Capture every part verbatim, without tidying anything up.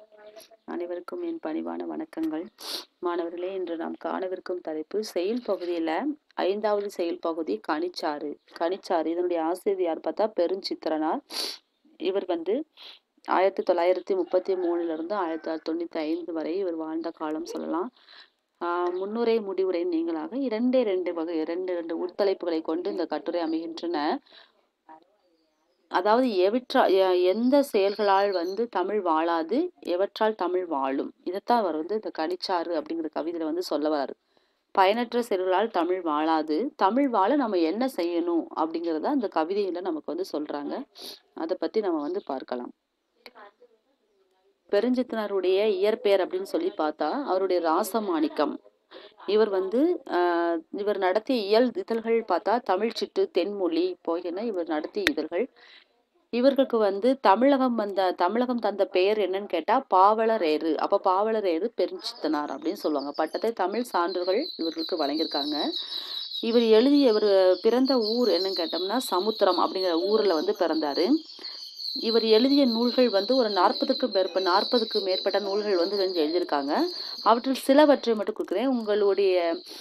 அனைவருக்கும் என் பணிவான வணக்கங்கள். மாணவர்களே, இன்று நாம் காணவிருக்கும் தலைப்பு செயல் பகுதியில் ஐந்தாவது செயல் பகுதி கனிச்சாறு. கனிச்சாறு இதனுடைய ஆசிரியர் யார் பார்த்தா பெருஞ்சித்திரனார். இவர் வந்து ஆயிரத்தி தொள்ளாயிரத்தி முப்பத்தி மூணுல இருந்து ஆயிரத்தி தொள்ளாயிரத்தி தொண்ணூத்தி ஐந்து வரை இவர் வாழ்ந்த காலம் சொல்லலாம். ஆஹ் முன்னுரை முடிவுரை நீங்களாக இரண்டே ரெண்டு வகை இரண்டு இரண்டு உட்தலைப்புகளை கொண்டு இந்த கட்டுரை அமைகின்றன. அதாவது எவற்றா எந்த செயல்களால் வந்து தமிழ் வாழாது, எவற்றால் தமிழ் வாழும், இதைத்தான் அவர் வந்து இந்த கனிச்சாறு அப்படிங்கிற கவிதையில வந்து சொல்ல வராரு. பயனற்ற செயல்களால் தமிழ் வாழாது, தமிழ் வாழ நம்ம என்ன செய்யணும் அப்படிங்கிறத அந்த கவிதையில நமக்கு வந்து சொல்றாங்க. அதை பத்தி நம்ம வந்து பார்க்கலாம். பெருஞ்சித்திரனாருடைய இயற்பெயர் அப்படின்னு சொல்லி பார்த்தா அவருடைய ராசமாணிக்கம். இவர் வந்து ஆஹ் இவர் நடத்திய இயல் இதழ்கள் பார்த்தா தமிழ் சிட்டு, தென்மொழி போகின இவர் நடத்திய இதழ்கள். இவர்களுக்கு வந்து தமிழகம் வந்த தமிழகம் தந்த பெயர் என்னன்னு கேட்டா பாவலரேறு. அப்ப பாவலரேறு பெருஞ்சித்தனார் அப்படின்னு சொல்லுவாங்க. பட்டத்தை தமிழ் சான்றுகள் இவர்களுக்கு வழங்கியிருக்காங்க. இவர் எழுதிய இவர் பிறந்த ஊர் என்னன்னு கேட்டோம்னா சமுத்திரம் அப்படிங்கிற ஊர்ல வந்து பிறந்தாரு. இவர் எழுதிய நூல்கள் வந்து ஒரு நாற்பதுக்கும் மேற்ப நாற்பதுக்கு மேற்பட்ட நூல்கள் வந்து வந்து எழுதியிருக்காங்க. அவற்றில் சிலவற்றை மட்டும் கொடுக்குறேன். உங்களுடைய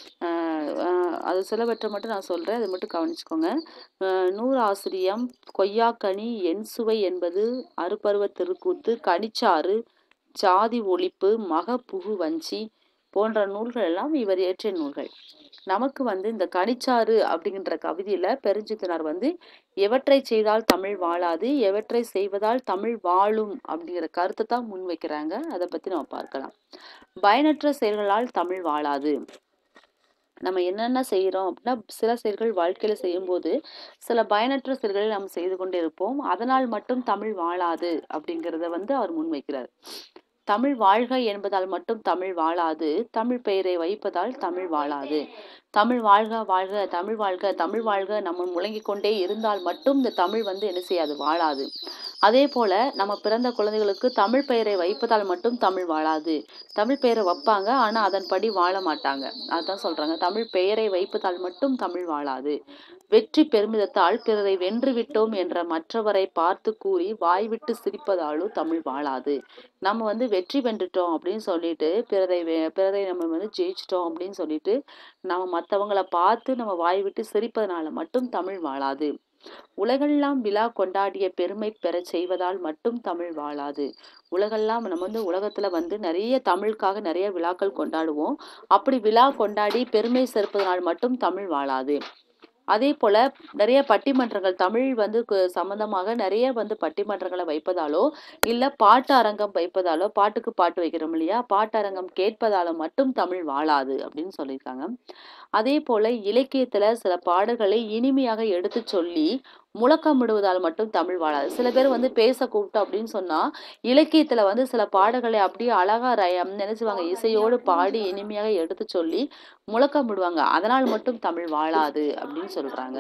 அது சிலவற்றை மட்டும் நான் சொல்றேன், அதை மட்டும் கவனிச்சுக்கோங்க. நூறு ஆசிரியம், கொய்யாக்கனி, என் சுவை என்பது, அறுபருவ திருக்கூத்து, கனிச்சாறு, சாதி ஒழிப்பு, மக புகு வஞ்சி போன்ற நூல்கள் எல்லாம் இவர் இயற்றிய நூல்கள். நமக்கு வந்து இந்த கனிச்சாறு அப்படிங்கிற கவிதையில பெருஞ்சித்திரனார் வந்து எவற்றை செய்தால் தமிழ் வாழாது, எவற்றை செய்வதால் தமிழ் வாழும் அப்படிங்கிற கருத்தை தான் முன்வைக்கிறாங்க. அதை பத்தி நம்ம பார்க்கலாம். பயனற்ற செயல்களால் தமிழ் வாழாது. நம்ம என்னென்ன செய்யறோம் அப்படின்னா, சில செயல்கள் வாழ்க்கையில செய்யும் போது சில பயனற்ற செயல்களை நம்ம செய்து கொண்டே இருப்போம். அதனால் மட்டும் தமிழ் வாழாது அப்படிங்கிறத வந்து அவர் முன்வைக்கிறார். தமிழ் வாழ்க என்பதால் மட்டும் தமிழ் வாழாது, தமிழ் பெயரை வைப்பதால் தமிழ் வாழாது. தமிழ் வாழ்க வாழ்க தமிழ் வாழ்க தமிழ் வாழ்க நம்ம முழங்கிக் கொண்டே இருந்தால் மட்டும் இந்த தமிழ் வந்து என்ன செய்யாது, வாழாது. அதே போல நம்ம பிறந்த குழந்தைகளுக்கு தமிழ் பெயரை வைப்பதால் மட்டும் தமிழ் வாழாது. தமிழ் பெயரை வைப்பாங்க, ஆனா அதன்படி வாழ மாட்டாங்க. அதான் சொல்றாங்க, தமிழ் பெயரை வைப்பதால் மட்டும் தமிழ் வாழாது. வெற்றி பெருமிதத்தால் பிறரை வென்று விட்டோம் என்ற மற்றவரை பார்த்து கூறி வாய்விட்டு சிரிப்பதாலும் தமிழ் வாழாது. நம்ம வந்து வெற்றி வென்றுட்டோம் அப்படின்னு சொல்லிட்டு பிறரை பிறரை நம்ம வந்து ஜெயிச்சிட்டோம் அப்படின்னு சொல்லிட்டு நம்ம மற்றவங்களை பார்த்து நம்ம வாய் விட்டு சிரிப்பதனால மட்டும் தமிழ் வாழாது. உலகெல்லாம் விழா கொண்டாடிய பெருமை பெற செய்வதால் மட்டும் தமிழ் வாழாது. உலகெல்லாம் நம்ம வந்து உலகத்துல வந்து நிறைய தமிழுக்காக நிறைய விழாக்கள் கொண்டாடுவோம். அப்படி விழா கொண்டாடி பெருமை சேர்ப்பதனால் மட்டும் தமிழ் வாழாது. அதே போல நிறைய பட்டிமன்றங்கள் தமிழ் வந்து சம்பந்தமாக நிறைய வந்து பட்டிமன்றங்களை வைப்பதாலோ இல்ல பாட்டு அரங்கம் வைப்பதாலோ, பாட்டுக்கு பாட்டு வைக்கிறோம் இல்லையா, பாட்டு அரங்கம் கேட்பதாலோ மட்டும் தமிழ் வாழாது அப்படின்னு சொல்லியிருக்காங்க. அதே போல இலக்கியத்துல சில பாடல்களை இனிமையாக எடுத்து சொல்லி முழக்கமிடுவதால் மட்டும் தமிழ் வாழாது. சில பேர் வந்து பேச கூப்பிட்டோம் அப்படின்னு சொன்னா இலக்கியத்துல வந்து சில பாடல்களை அப்படியே அழகா ரயம் நினைச்சுவாங்க, இசையோடு பாடி இனிமையாக எடுத்து சொல்லி முழக்கமிடுவாங்க, அதனால் மட்டும் தமிழ் வாழாது அப்படின்னு சொல்றாங்க.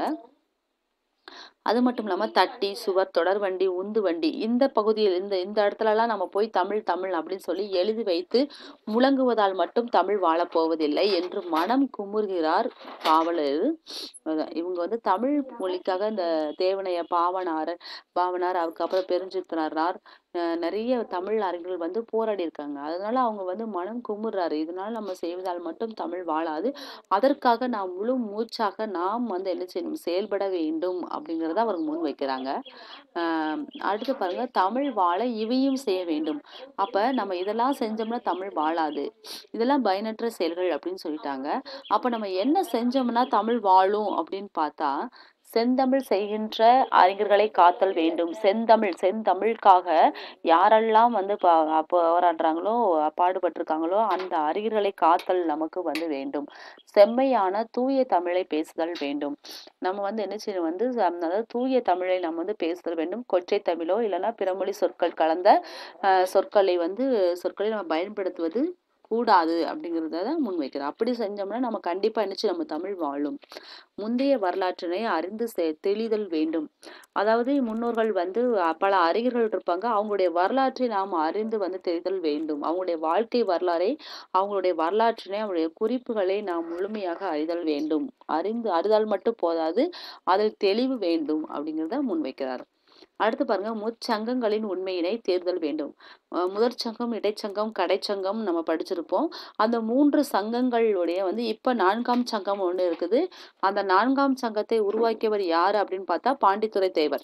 அது மட்டும் இல்லாம தட்டி, சுவர், தொடர் வண்டி, உந்து வண்டி இந்த பகுதியில் இந்த இந்த இடத்துல எல்லாம் நம்ம போய் தமிழ் தமிழ் அப்படின்னு சொல்லி எழுதி வைத்து முழங்குவதால் மட்டும் தமிழ் வாழப்போவதில்லை என்று மனம் குமுறுகிறார் பாவலர். இவங்க வந்து தமிழ் மொழிக்காக இந்த தேவனைய பாவனார் பாவனார் அதுக்கப்புறம் பெருஞ்சித்திரனார் நிறைய தமிழ் அறிஞர்கள் வந்து போராடி இருக்காங்க. அதனால அவங்க வந்து மனம் குமுறாரு, இதனால நம்ம செய்வதால் மட்டும் தமிழ் வாழாது, அதற்காக நாம் முழு மூச்சாக நாம் வந்து என்ன செய்யணும், செயல்பட வேண்டும் அப்படிங்கிறத அவங்க முன் வைக்கிறாங்க. ஆஹ் அடுத்து பாருங்க, தமிழ் வாழ இவையும் செய்ய வேண்டும். அப்ப நம்ம இதெல்லாம் செஞ்சோம்னா தமிழ் வாழாது, இதெல்லாம் பயனற்ற செயல்கள் அப்படின்னு சொல்லிட்டாங்க. அப்ப நம்ம என்ன செஞ்சோம்னா தமிழ் வாழும் அப்படின்னு பார்த்தா, செந்தமிழ் செய்கின்ற அறிஞர்களை காத்தல் வேண்டும். செந்தமிழ் செந்தமிழுக்காக யாரெல்லாம் வந்து போராடுறாங்களோ பாடுபட்டிருக்காங்களோ அந்த அறிஞர்களை காத்தல் நமக்கு வந்து வேண்டும். செம்மையான தூய தமிழை பேசுதல் வேண்டும். நம்ம வந்து என்ன செய்யணும் வந்து, அதாவது தூய தமிழை நம்ம வந்து பேசுதல் வேண்டும். கொச்சை தமிழோ இல்லைன்னா பிறமொழி சொற்கள் கலந்த அஹ் சொற்களை வந்து சொற்களை நம்ம பயன்படுத்துவது கூடாது அப்படிங்கிறத முன்வைக்கிறோம். அப்படி செஞ்சோம்னா நம்ம கண்டிப்பா நினைச்சு நம்ம தமிழ் வாழும். முந்தைய வரலாற்றினை அறிந்து தெளிதல் வேண்டும். அதாவது முன்னோர்கள் வந்து பல அறிஞர்கள் இருப்பாங்க, அவங்களுடைய வரலாற்றை நாம் அறிந்து வந்து தெரிதல் வேண்டும். அவங்களுடைய வாழ்க்கை வரலாறை, அவங்களுடைய வரலாற்றினை, அவங்களுடைய குறிப்புகளை நாம் முழுமையாக அறிதல் வேண்டும். அறிந்து அறிதல் மட்டும் போதாது, அதில் தெளிவு வேண்டும் அப்படிங்கிறத முன்வைக்கிறார். அடுத்து பாருங்க, முச்சங்கங்களின் உண்மையினை தேர்தல் வேண்டும். அஹ் முதற் சங்கம், இடைச்சங்கம், கடைச்சங்கம் நம்ம படிச்சிருப்போம். அந்த மூன்று சங்கங்களுடைய வந்து இப்ப நான்காம் சங்கம் ஒண்ணு இருக்குது. அந்த நான்காம் சங்கத்தை உருவாக்கியவர் யாரு அப்படின்னு பார்த்தா பாண்டித்துரை தேவர்.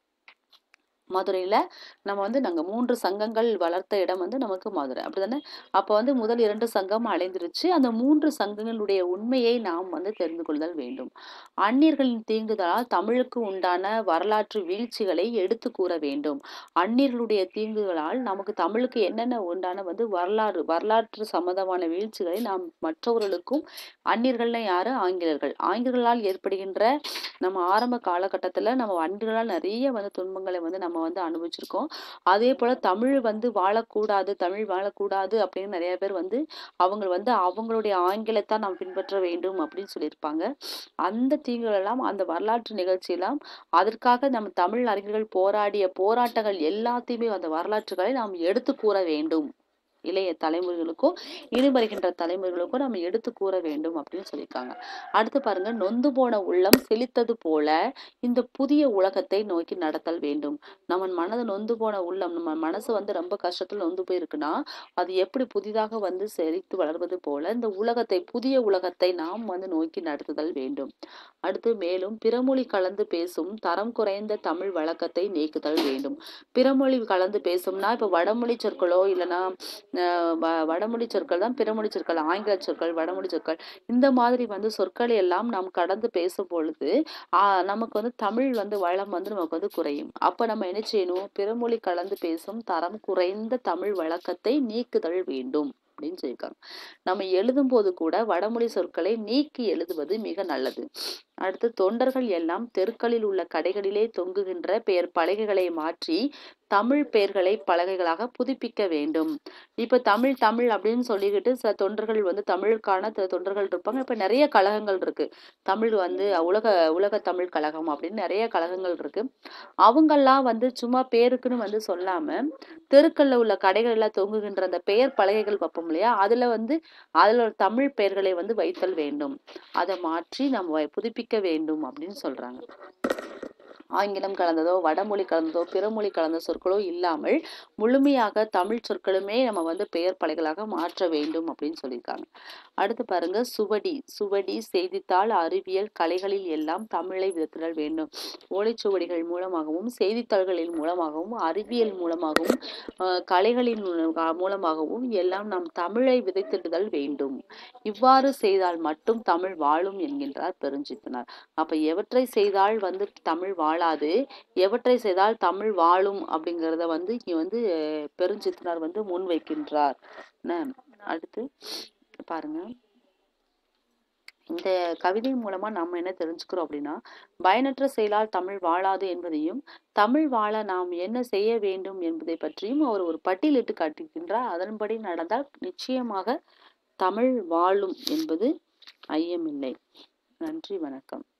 மதுரையில நம்ம வந்து நாங்க மூன்று சங்கங்கள் வளர்த்த இடம் வந்து நமக்கு மதுரை. அப்படிதானே? அப்ப வந்து முதல் இரண்டு சங்கம் அழிந்துருச்சு. அந்த மூன்று சங்கங்களுடைய உண்மையை நாம் வந்து தெரிந்து கொள்தல் வேண்டும். அந்நியர்களின் தீங்குதலால் தமிழுக்கு உண்டான வரலாற்று வீழ்ச்சிகளை எடுத்து கூற வேண்டும். அந்நியர்களுடைய தீங்குகளால் நமக்கு தமிழுக்கு என்னென்ன உண்டான வந்து வரலாறு வரலாற்று சம்பந்தமான வீழ்ச்சிகளை நாம் மற்றவர்களுக்கும் அந்நியர்கள்னா யாரு? ஆங்கிலேயர்கள். ஆங்கிலேயர்களால் ஏற்படுகின்ற நம்ம ஆரம்ப காலகட்டத்துல நம்ம அந்நியர்களால் நிறைய வந்து துன்பங்களை வந்து நம்ம வந்து அனுபவிச்சிருக்கோம். அதே போல தமிழ் வந்து வாழக்கூடாது, தமிழ் வாழக்கூடாது அப்படின்னு நிறைய பேர் வந்து அவங்க வந்து அவங்களுடைய ஆங்கிலத்தை நாம் பின்பற்ற வேண்டும் அப்படின்னு சொல்லியிருப்பாங்க. அந்த தீங்குகள் எல்லாம், அந்த வரலாற்று நிகழ்ச்சியெல்லாம், அதற்காக நம்ம தமிழ் அறிஞர்கள் போராடிய போராட்டங்கள் எல்லாத்தையுமே அந்த வரலாற்றுகளை நாம் எடுத்து கூற வேண்டும். இளைய தலைமுறைகளுக்கும் இனி வருகின்ற தலைமுறைகளுக்கும் நம்ம எடுத்து கூற வேண்டும் அப்படின்னு சொல்லியிருக்காங்க. அடுத்து பாருங்க, நொந்து போன உள்ளம் செழித்தது போல இந்த புதிய உலகத்தை நோக்கி நடத்தல் வேண்டும். நம்ம மனது நொந்து போன உள்ளம், நம்ம மனசு வந்து ரொம்ப கஷ்டத்துல நொந்து போயிருக்குன்னா அது எப்படி புதிதாக வந்து செழித்து வளர்வது போல இந்த உலகத்தை, புதிய உலகத்தை நாம் வந்து நோக்கி நடத்துதல் வேண்டும். அடுத்து, மேலும் பிறமொழி கலந்து பேசும் தரம் குறைந்த தமிழ் வழக்கத்தை நீக்குதல் வேண்டும். பிறமொழி கலந்து பேசும்னா இப்ப வடமொழி சொற்களோ இல்லைன்னா வடமொழி சொற்கள் தான் பிறமொழி சொற்கள், ஆங்கில சொற்கள், வடமொழி சொற்கள், இந்த மாதிரி வந்து சொற்களை எல்லாம் நாம் கடந்து பேசும் பொழுது ஆஹ் நமக்கு வந்து தமிழ் வந்து வளம் வந்து நமக்கு வந்து குறையும். அப்ப நம்ம என்ன செய்யணும்? பிறமொழி கலந்து பேசும் தரம் குறைந்த தமிழ் வழக்கத்தை நீக்குதல் வேண்டும் அப்படின்னு சொல்லியிருக்காங்க. நம்ம எழுதும் போது கூட வடமொழி சொற்களை நீக்கி எழுதுவது மிக நல்லது. அடுத்து, தொண்டர்கள் எல்லாம் தெருக்களில் உள்ள கடைகளிலே தொங்குகின்ற பெயர் பலகைகளை மாற்றி தமிழ் பெயர்களை பலகைகளாக புதுப்பிக்க வேண்டும். இப்ப தமிழ் தமிழ் அப்படின்னு சொல்லிக்கிட்டு சில தொண்டர்கள் வந்து தமிழுக்கான சில தொண்டர்கள் இருப்பாங்க. இப்ப நிறைய கழகங்கள் இருக்கு. தமிழ் வந்து உலக உலக தமிழ் கழகம் அப்படின்னு நிறைய கழகங்கள் இருக்கு. அவங்கெல்லாம் வந்து சும்மா பேருக்குன்னு வந்து சொல்லாம தெருக்கள்ல உள்ள கடைகள் எல்லாம் தொங்குகின்ற அந்த பெயர் பலகைகள் பார்ப்போம் இல்லையா, அதுல வந்து அதுல ஒரு தமிழ் பெயர்களை வந்து வைத்தல் வேண்டும். அதை மாற்றி நம்ம புதுப்பிக்க வேண்டும் அப்படின்னு சொல்றாங்க. ஆங்கிலம் கலந்ததோ வடமொழி கலந்ததோ பிறமொழி கலந்த சொற்களோ இல்லாமல் முழுமையாக தமிழ் சொற்களுமே நம்ம வந்து பெயர் பலகைகளாக மாற்ற வேண்டும் அப்படின்னு சொல்லியிருக்காங்க. அடுத்து பாருங்க, சுவடி சுவடி செய்தித்தாள் அறிவியல் கலைகளில் எல்லாம் தமிழை விதத்திடல் வேண்டும். ஓலைச்சுவடிகள் மூலமாகவும் செய்தித்தாள்களின் மூலமாகவும் அறிவியல் மூலமாகவும் அஹ் கலைகளின் மூலமாகவும் எல்லாம் நாம் தமிழை விதைத்திடுதல் வேண்டும். இவ்வாறு செய்தால் மட்டும் தமிழ் வாழும் என்கின்றார் பெருஞ்சித்தனார். அப்ப எவற்றை செய்தால் வந்து தமிழ் வாழாது, எவற்றை செய்தால் தமிழ் வாழும் அப்படிங்கிறத வந்து இங்க வந்து பெருஞ்சித்தனார் வந்து முன்வைக்கின்றார். அடுத்து பாருங்க, இந்த கவிதை மூலமா நம்ம என்ன தெரிஞ்சுக்கிறோம் அப்படின்னா, பயனற்ற செயலால் தமிழ் வாழாது என்பதையும் தமிழ் வாழ நாம் என்ன செய்ய வேண்டும் என்பதை பற்றியும் அவர் ஒரு பட்டியலிட்டு காட்டுகின்றார். அதன்படி நடந்தால் நிச்சயமாக தமிழ் வாழும் என்பது ஐயமில்லை. நன்றி, வணக்கம்.